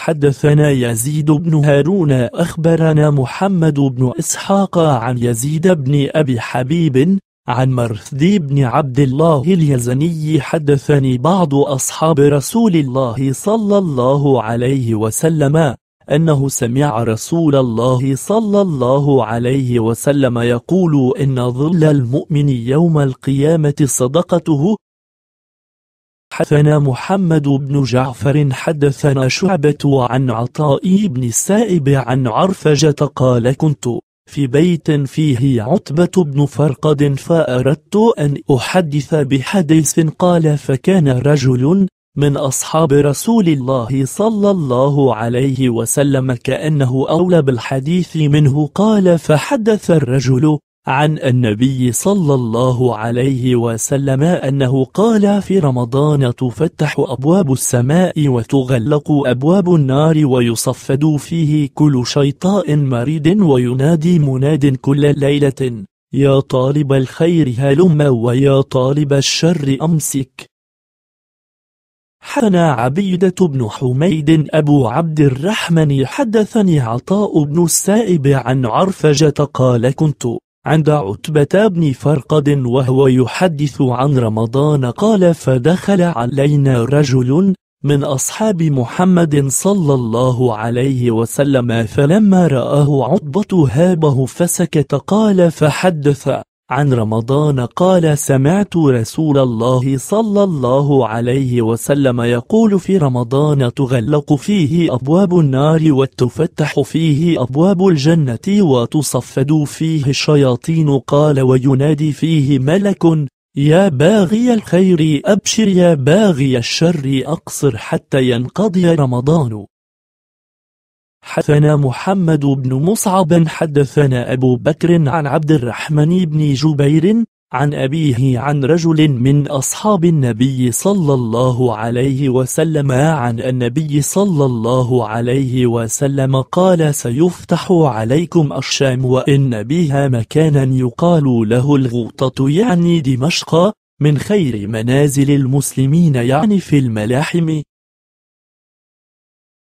حدثنا يزيد بن هارون أخبرنا محمد بن إسحاق عن يزيد بن أبي حبيب عن مرثدي بن عبد الله اليزني حدثني بعض أصحاب رسول الله صلى الله عليه وسلم أنه سمع رسول الله صلى الله عليه وسلم يقول إن ظل المؤمن يوم القيامة صدقته. حدثنا محمد بن جعفر حدثنا شعبة عن عطاء بن السائب عن عرفجة قال كنت في بيت فيه عتبة بن فرقد فأردت أن أحدث بحديث قال فكان رجل من أصحاب رسول الله صلى الله عليه وسلم كأنه أولى بالحديث منه قال فحدث الرجل عن النبي صلى الله عليه وسلم أنه قال في رمضان تفتح أبواب السماء وتغلق أبواب النار ويصفد فيه كل شيطان مريد وينادي مناد كل ليلة يا طالب الخير هلم ويا طالب الشر أمسك. حدثنا عبيدة بن حميد أبو عبد الرحمن حدثني عطاء بن السائب عن عرفجة قال كنت عند عتبة بن فرقد وهو يحدث عن رمضان قال فدخل علينا رجل من أصحاب محمد صلى الله عليه وسلم فلما رآه عتبة هابه فسكت قال فحدث عن رمضان قال سمعت رسول الله صلى الله عليه وسلم يقول في رمضان تغلق فيه أبواب النار وتفتح فيه أبواب الجنة وتصفد فيه الشياطين قال وينادي فيه ملك يا باغي الخير أبشر يا باغي الشر أقصر حتى ينقضي رمضان. حدثنا محمد بن مصعب حدثنا أبو بكر عن عبد الرحمن بن جبير عن أبيه عن رجل من أصحاب النبي صلى الله عليه وسلم عن النبي صلى الله عليه وسلم قال سيفتح عليكم الشام وإن بها مكانا يقال له الغوطة يعني دمشق من خير منازل المسلمين يعني في الملاحم